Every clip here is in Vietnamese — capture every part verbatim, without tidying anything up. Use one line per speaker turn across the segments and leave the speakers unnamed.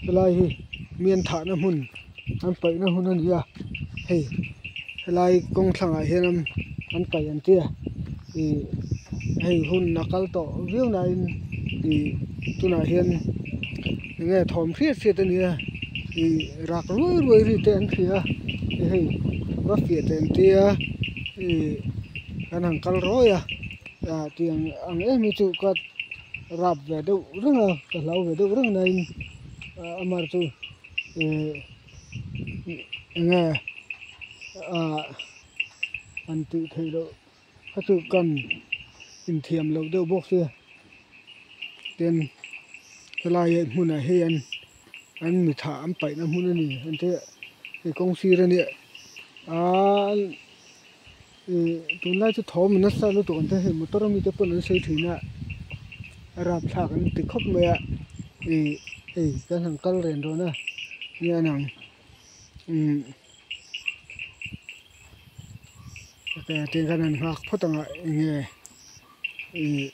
lai hi miền thả na hun an pai na hun an ya hey lai kong thang a hian am an pai an tia i hey hun nakal to view na in i tuna hian nghe thom phiết phiết an ya i rak ruai ruai ri te an thia hey va phiết an tia i kan ang kal roya ya tiang ang em mi chu ka rap ve do rung a ka lau ve do rung na in amar chu nghe à anh tự thấy đâu các chú cần in thiềm lâu đâu bốc xưa tiền cái lai muốn này hay anh anh mới thả anh bảy năm muốn này anh thế cái công ty ra nè à tụi lai cho thò mình nó sao nó tụi anh thế một tao mình tới nó xây thủy nè rạp thạc anh tự khóc mẹ thì thì cái thằng cල් rèn rồi nè như nàoแต่ที่ขนาดหักพอตั้งเงี้ย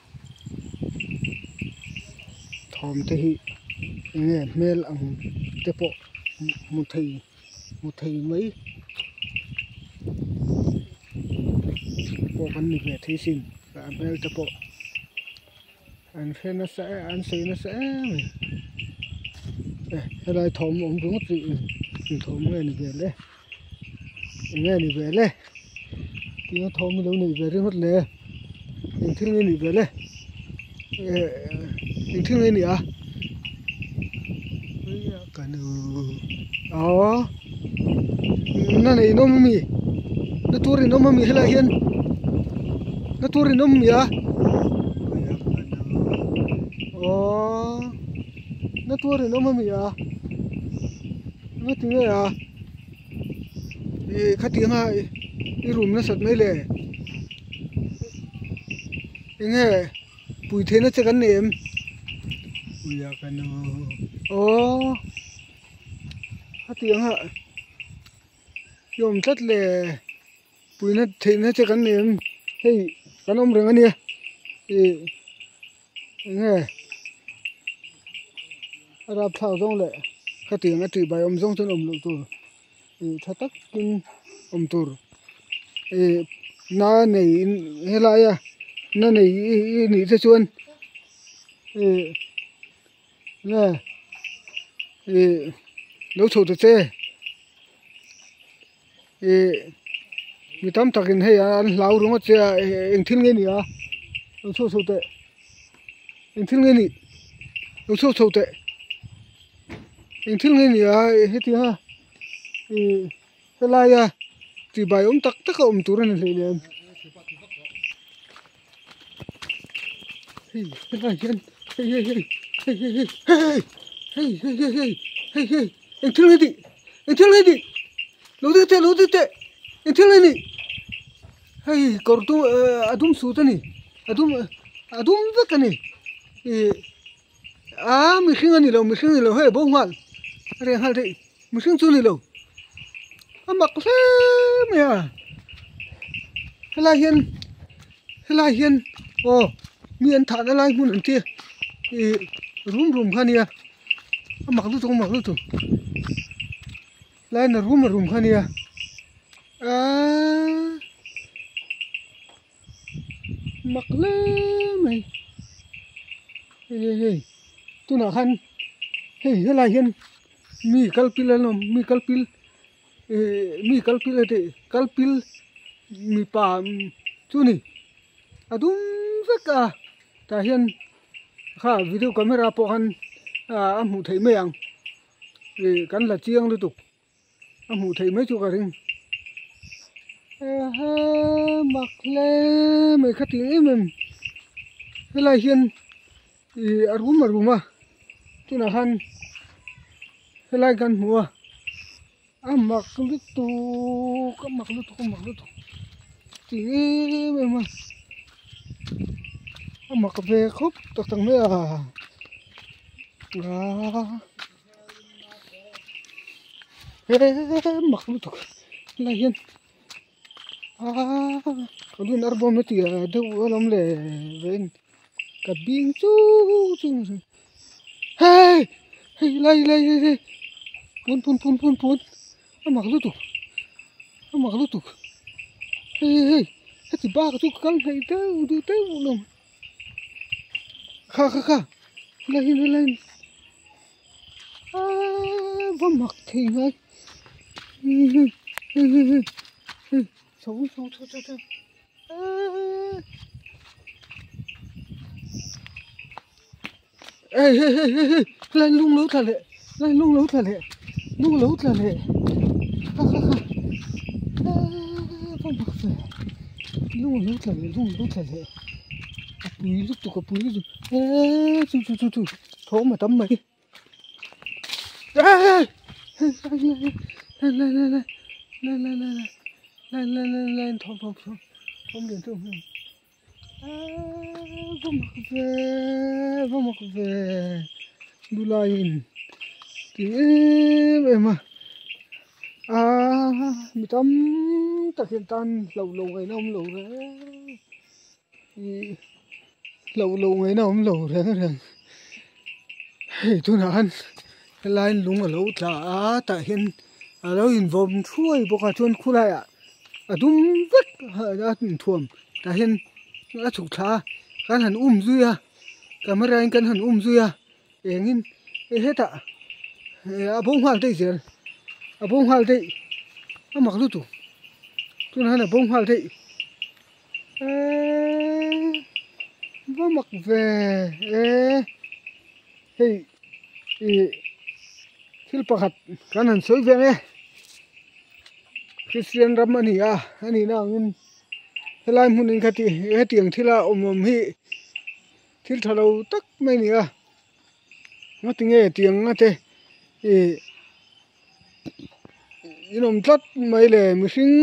ทอมที่เงี้ยเมลอังเตปะมุทัยมุทัยไหมปอกันนี่แหละที่สิ้นแบบเมลเตปะอันเฟนัสเออันซีนัสเอเอ๊ะอะไรทอมองดูสิทอมเงี้ยนี่เบลเลยเงี้ยนี่เบลเลยที่ทอมเราหนีไปเรื่องอะไรยังทิ้งเงินหนีไปเลยเออยังทิ้งเงินหนีอ่ะไม่อยากกันอ๋อนั่นไอ้น้องมีนั่นตัวรีน้องมีเฮลัยเห็นนั่นตัวรีน้องมีอ่ะอ๋อนั่นตัวรีน้องมีอ่ะนั่นที่ไหนอ่ะเอ้ขัดยังไงอีรูมน่ะสัตว์ไม่เลยยังไงปุ๋ยเทน่ะจะกันเนมปุ๋ยกันโอ้ฮัตยังฮะยอมจัดเลยปุ๋ยน่ะเทน่ะจะกันเนมเฮ้ยกันอมเรื่องอันนี้เอ้ยังไงรับเท่าตรงเลยฮัตยังฮัตใบอมตรงจนอมลูกตัวเอ้ถ้าตักกินอมตัวเอ้น้าเนี่ยเฮลายะน้าเนี่ยนี่จะชวนเอ้เนี่ยเอ้ลูกโฉดเจ้เอ้มีตั้มตักินให้อันลาวรู้ว่าเจ้าเอ็งทิ้งเงินนี่อ่ะลูกโฉดโฉดเอ็งทิ้งเงินนี่ลูกโฉดโฉดเอ็งทิ้งเงินนี่อ่ะเฮ้ยที่ฮะเอ้เฮลายะที่ใบอมตักตักอมตัวนั่นเลยเนี่ยเฮ้ยอะไรกันเฮ้ยเฮ้ยเฮ้ยเฮ้ยเฮ้ยเฮ้ยเฮ้ยเฮ้ยเฮ้ยเฮ้ยเฮ้ยเอ็งทิ้งเลยดิเอ็งทิ้งเลยดิรู้ดิเตะรู้ดิเตะเอ็งทิ้งเลยนี่เฮ้ยกอดตัวอาดุมสู้ตัวนี่อาดุมอาดุมสักกันนี่เอ่ออ่ามีขิงอันนี้เรามีขิงอันนี้เราเฮ้ยบ้องหันเรื่องอะไรมีขิงตัวนี้เราอามักเล่มเนี่ยเฮลาเฮียนเฮลาเฮียนโอ้มีอันฐานอะไรมุ่นอันเที่ยรุ่มรุ่มขันเนี่ยอามักลุตุอามักลุตุไล่น่ะรุ่มรุ่มขันเนี่ยอ่ามักเล่มเฮ้ยเฮ้ยตัวหน้าขันเฮ้ยเฮลาเฮียนมีกัลปิลแล้วมีกัลปิลมีกัลปิลเลยกัลปิลมีป่าจุนี่อะดุมสักอ่ะแต่เห็นข้าวิดีโอคาเมราพอกันอ่าหมูไทยไม่ยังกันละเจียงเลยตุกหมูไทยไม่จุกอะไรเออมักเล่ไม่ขัดยังเอ็มเวลาเห็นอารุมอารุมอ่ะจุน่ะฮันเวลากันหัวอ่ะมักลุตุก็มักลุตุก็มักลุตุจีเอ็มอ่ะอ่ะมักเวครบตักตั้งไม่อ่ะอ่าเฮ้ยมักลุตุอะไรเห็นอ่าเขาดูนารบอมตีอ่ะเดี๋ยวเราไม่เว้นกับบิงจูจูเฮ้ยเฮ้ hey lai lai lai pun pun pun pun pun amak lu tu amak lu tu hey hey hati ba ka tu kal hai ta du ta ulum kha kha kha lai lai lai ah va mak thi ngai hey hey hey hey sâu sâu sâu sâu sâu ê ê ê ê lên lung lấu thật lệ lên lung lấu thật lệ lung lấu thật lệ ha ha ha con bạc về lung lấu thật lệ lung lấu thật lệ bùi lúc tụi bùi lúc ê chú chú chú chú thố mà tắm mày ê lên lên lên lên lên lên lên lên lên lên lên thom thom thom thom điện thom va mak về va mak về bulain thì em mà à mi tâm ta hiện tan lâu lâu ngày nào không lâu đấy lâu lâu ngày nào không lâu đấy rồi hey tôi nói anh lại lúng ở lâu ta tại hiện ở đâu hiện vòng chuối bọc cả chuồn khu lại à à đúng vất ở đó thuồng tại hiện đã chụp thà kan han um zuya camera in kan han um zuya engin e heta a bong hal te zel a bong hal te a mak lu tu tun han a bong hal te e va mak ve e hey e thil pakhat kan han soi ve nge Christian Ramani a ani na ngin helai mun in khati he tiang thila om om hi thil thalo tak mai ni a ngati nge tiang ngate e inom tlat mai le mihring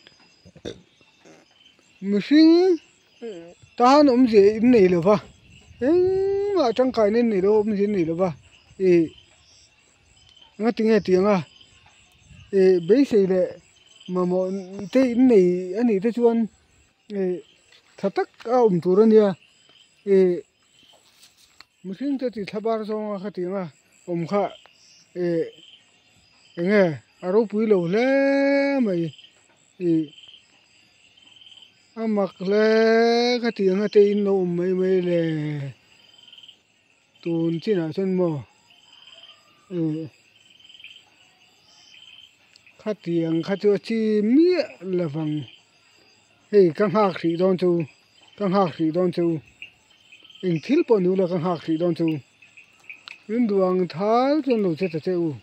mihring tan om je in nei lo ba eng ma tang kai nen nei lo om je nei lo ba e ngati nge tiang a e be sei le ma mo te in nei ani te chuan e thatak a um turania e mihring te ti thabar zonga khatinga om kha e enge aro pui lo le mai e amak le khatinga te in no mai mai le tun china chen mo e khatiang khacho chi mi lawang hey kang hak ri don chu kang hak ri don chu in thil po nu la kang hak ri don chu in duang thal chen lo che che che u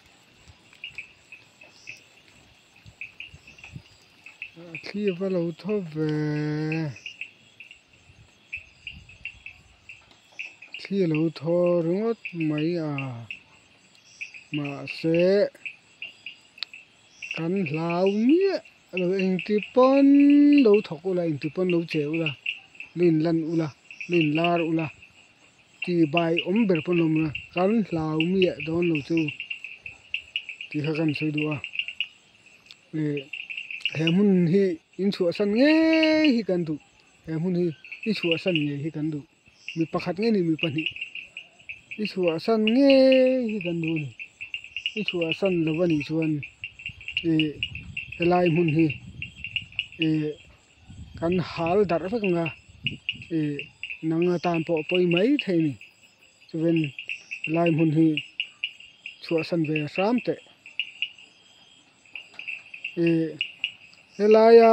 khi va lo tho ve khi lo tho ringot mai à mà sẽ kan lau mía rồi anh ti pon đâu thọc ula anh ti pon đâu chế ula lên lăn ula lên lar ula ti bài om ber pon lom la kan lau mía don lo chu ti kha kan soi dua e hemun hi in chu san nge hi kan du hemun hi i chu san nge hi kan du mi pakhat nge ni mi pani i chu san nge hi kan du ni i chu san lo wani chuan e helai mun hi e kan hal dar fa nga e nanga tan po poi mai thei ni chuven lai mun hi chua san ve ram te e helai a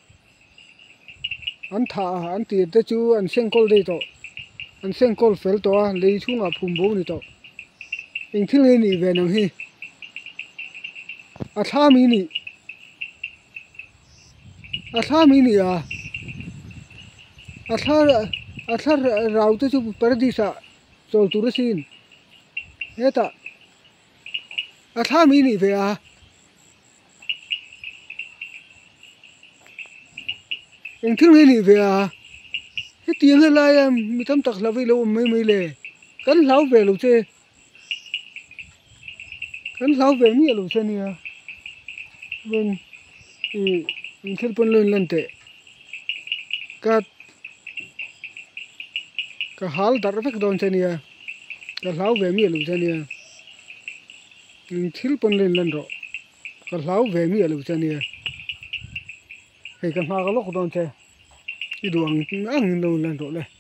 an tha an ti te chu an sengkol dei to an sengkol fel to a lei chunga phum bo ni to ing thil ni ve nang hi a tha mi ni a tha mi ni a a tha a tha rau te chu paradisa chol turasin heta a tha mi ni ve a eng thil ni ve a he tiang la ya mi tam tak la ve lo mai mai le kan lau ve lo che kan lau ve mi lo che ni a bên thì mình sẽ phân lên lên tệ cả cả hal dar phải đón chân nha cả lau về miệng luôn chân nha thil pon lên lần rồi cái lão về mi ở đâu chân nè hay cái hoa cái lốc đòn xe đi đường ăn đâu lần rồi này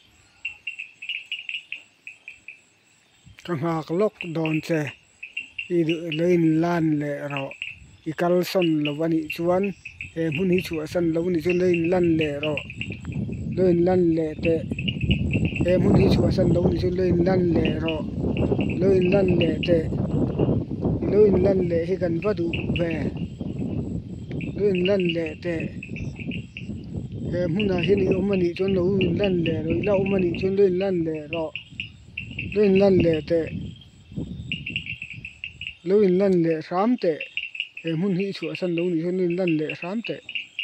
cái hoa cái lốc đòn xe đi lên lan lệ rồi đi cal son làวันนี้ชวนem muốn đi chùa sân làวันนี้ชวนlên lan lệ rồi lên lan lệ tệ em muốn đi chùa sân làวันนี้ชวนlên lan lệ rồi lên lan lệ tệ lên lan lệ thì gần vào đủ về lên lan lệ tệ em muốn là hiện ông mình đi chôn lâu lan lệ rồi lâu mình đi chôn lên lan lệ rồi lên lan lệ tệ lên lan lệ sám tệ em muốn đi chùa sân lâu đi chôn lên lan lệ sám tệ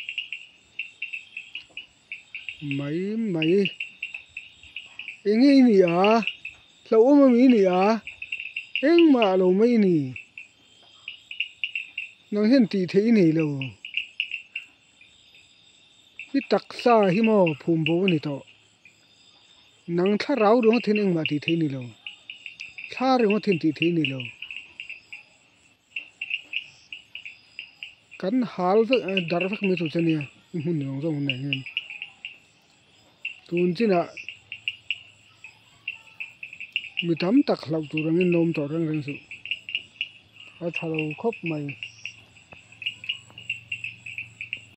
mấy mấy em nghĩ gì à lâu mà mấy gì à em mà lâu mấy gì nó hiện tỷ thế này lâu cái tắc xa hi mà phum bố này to nắng thà rau đúng không thiên anh mà tỷ thế này lâu thà đúng không thiên tỷ thế này lâu kan hal với dar với mấy tổ chân này muốn nói rằng này nghe tuần chỉ là mi tam tak lau tu rangin nom to rang rang su a thalo khop mai